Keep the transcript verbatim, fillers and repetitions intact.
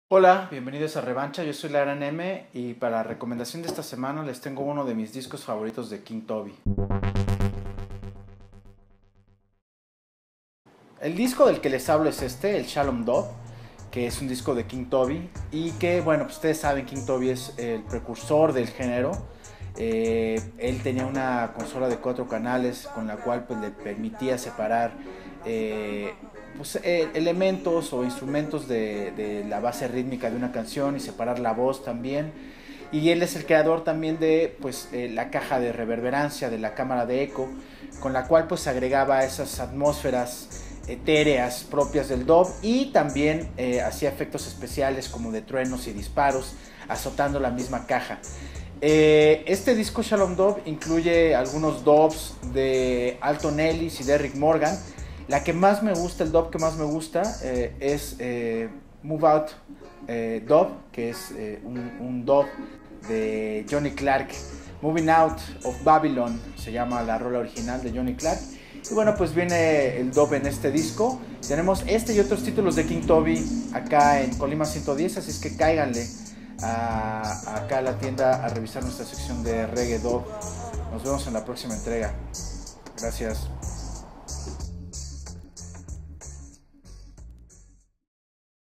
Hola, bienvenidos a Revancha, yo soy la Gran M y para la recomendación de esta semana les tengo uno de mis discos favoritos de King Toby. El disco del que les hablo es este, el Shalom Dove, que es un disco de King Toby y que, bueno, pues ustedes saben, King Toby es el precursor del género. Eh, él tenía una consola de cuatro canales con la cual pues, le permitía separar eh, pues, eh, elementos o instrumentos de, de la base rítmica de una canción y separar la voz también. Y él es el creador también de pues, eh, la caja de reverberancia, de la cámara de eco, con la cual pues agregaba esas atmósferas etéreas propias del dub y también eh, hacía efectos especiales como de truenos y disparos azotando la misma caja. Eh, este disco Shalom Dove incluye algunos dubs de Alton Ellis y de Eric Morgan. La que más me gusta, el dub que más me gusta eh, es eh, Move Out eh, Dub, que es eh, un, un dub de Johnny Clark. Moving Out of Babylon se llama la rola original de Johnny Clark. Y bueno, pues viene el dub en este disco. Tenemos este y otros títulos de King Toby acá en Colima ciento diez, así es que cáiganle a, acá a la tienda a revisar nuestra sección de Reggae Dub. Nos vemos en la próxima entrega. Gracias.